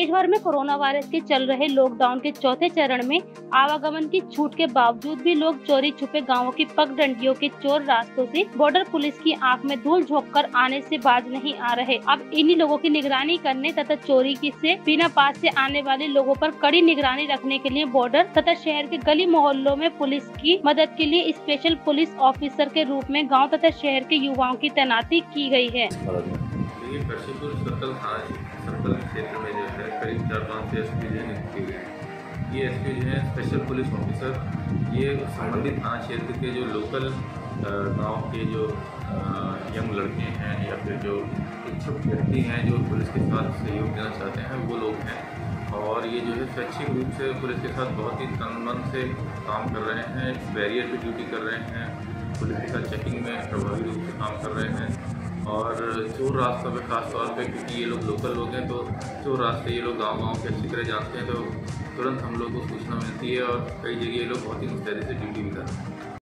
भर में corona virus के चल रहे लॉकडाउन के चौथे चरण में आवागमन की छूट के बावजूद भी लोग चोरी छुपे गांवों की पगडंडियों के चोर रास्तों से बॉर्डर पुलिस की आंख में धूल झोंककर आने से बाज नहीं आ रहे। अब इन्हीं लोगों की निगरानी करने तथा चोरी की से बिना पास से आने वाले लोगों पर कड़ी निगरानी रखने के लिए बॉर्डर तथा शहर के गली मोहल्लों में पुलिस की मदद के लिए स्पेशल पुलिस ऑफिसर के रूप में गाँव तथा शहर के युवाओं की तैनाती की गयी है। ये काशीपुर सर्कल सर्कल क्षेत्र में जो है करीब 4-5 एसपी जो नियुक्त किए गए हैं। ये एसपी जो है स्पेशल पुलिस ऑफिसर, ये संबंधित थाना क्षेत्र के जो लोकल गांव के जो यंग लड़के हैं या फिर जो इच्छुक व्यक्ति हैं जो पुलिस के साथ सहयोग देना चाहते हैं वो लोग हैं। और ये जो है स्वैच्छिक रूप से पुलिस के साथ बहुत ही तन मन से काम कर रहे हैं, बैरियर पे ड्यूटी कर रहे हैं, पुलिस के साथ चेकिंग में प्रभावी रूप से काम कर रहे हैं। और चोर रास्तों पे खास तौर पे, क्योंकि ये लोग लोकल लोग हैं तो चोर रास्ते ये लोग गांव-गांव के अच्छी तरह जानते हैं, तो तुरंत हम लोग को सूचना मिलती है और कई जगह ये लोग बहुत ही मुस्तैदी से ड्यूटी भी करते हैं।